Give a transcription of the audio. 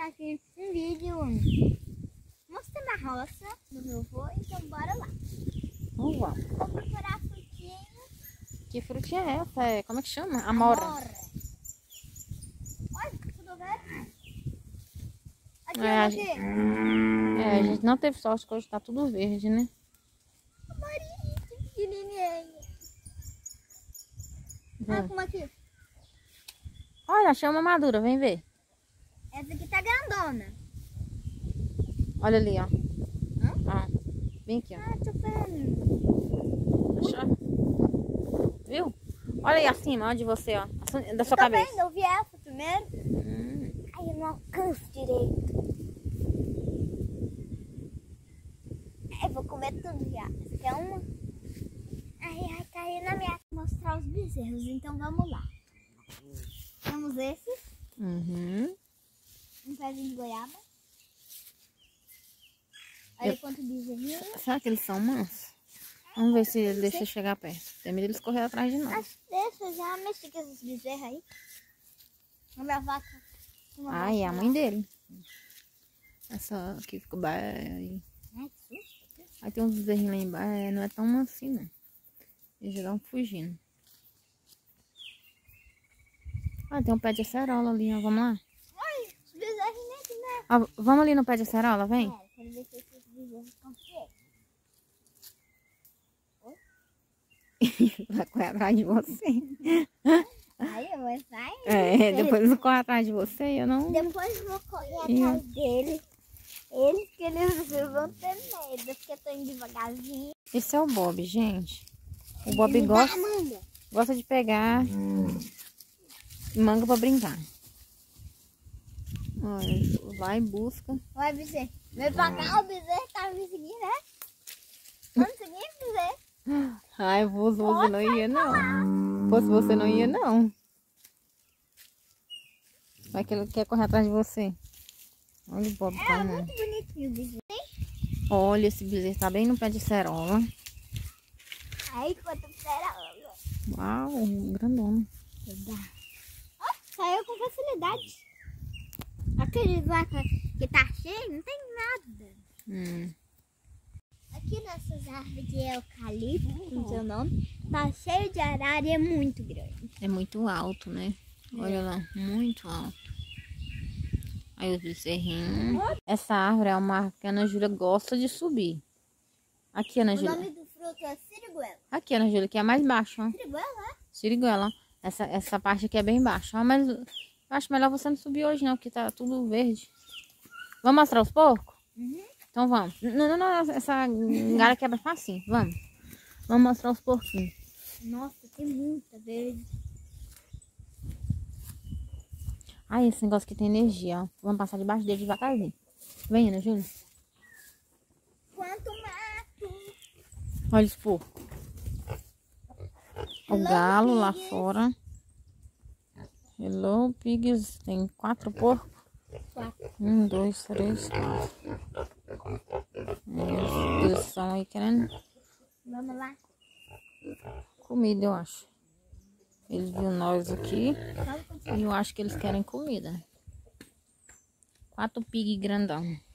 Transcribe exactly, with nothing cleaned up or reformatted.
aqui um vídeo mostrando a roça do meu avô, então bora lá. Vamos lá. Vou procurar a frutinha. Que frutinha é essa? É, como é que chama? Amora. Amora. Olha, tudo verde. Aqui, É, a aqui. gente, é, a gente não teve sorte que hoje tá tudo verde, né? Amorinha, pequenininha. Ah, como aqui. Olha, achei uma madura, vem ver. Essa aqui tá grandona. Olha ali, ó. Hã? Ó. Vem aqui, ó. Ah, tô vendo. Achou? Viu? Olha aí acima, ó, de você, ó. Da sua Tô cabeça. vendo, eu vi essa primeiro. Hum. Ai, eu não alcanço direito. Eu vou comer tudo já. Essa aqui é uma. Ai, ai, caiu na minha. Vou mostrar os bezerros, então vamos lá. Temos esse. Uhum. Um pezinho de goiaba. Olha Eu... quanto bezerrinho. Será que eles são mansos? Vamos ver se eles deixam chegar perto. Tem medo deles correr atrás de nós. Acho que deixa, eu já mexi com esses bezerros aí. A minha vaca. Uma Ai, é a vaca mãe lá. dele. Essa aqui ficou bem. Ai, que susto. Aí tem uns bezerrinhos lá embaixo. É, não é tão mansinho, não. Eles já vão fugindo. Ah, tem um pé de acerola ali, ó. Vamos lá? Ai, os bezerros nem aqui, né? Ó, vamos ali no pé de acerola, vem. Pera, quero ver se esses bezerros estão cheios. Vai correr atrás de você. Aí eu vou sair. É, depois eles correm atrás de você e eu não... Depois eu vou correr E atrás dele. Eles que eles vão ter medo, porque eu tô indo devagarzinho. Esse é o Bob, gente. O Bob Me dá, gosta, Amanda. gosta de pegar manga pra brincar. Olha, vai e busca. Vai, bezerro. Vem pra cá, o bezerro tá me seguindo, né? Vamos seguir, bezerro? Ai, fosse você não ia, não. Fosse você não ia, não. Vai que ele quer correr atrás de você. Olha o Bob É tamanho. muito bonitinho o bezerro. Olha, esse bezerro tá bem no pé de acerola. Aí, quanto perola. Uau, grandona. Ó, saiu com facilidade. Aquele vaca que tá cheio, não tem nada. Hum. Aqui nessas árvores de eucalipto, com seu nome, tá cheio de arara e é muito grande. É muito alto, né? Olha lá, muito alto. Aí os bezerrinhos. Essa árvore é uma árvore que a Ana Júlia gosta de subir. Aqui, Ana O Júlia. nome do fruto é siriguela. Aqui, Ana Júlia, que é mais baixo, ó. Siriguela, é? Siriguela. Essa, essa parte aqui é bem baixa. Ó, mas eu acho melhor você não subir hoje, não, porque tá tudo verde. Vamos mostrar os porcos? Uhum. Então vamos. Não, não, não. Essa galha quebra facinho. Vamos. Vamos mostrar os porquinhos. Nossa, tem muita verde. Ai, esse negócio aqui tem energia, ó. Vamos passar debaixo dele devagarzinho. Vem, Ana Júlia. Quanto mato. Olha os porcos. O Hello, galo lá pigs. fora. Hello, pigs. Tem quatro porcos. Quatro. Um, dois, três, quatro. E eles estão aí querendo Vamos lá. comida, eu acho. Eles viram nós aqui. Vamos continuar. E eu acho que eles querem comida. Quatro pig grandão.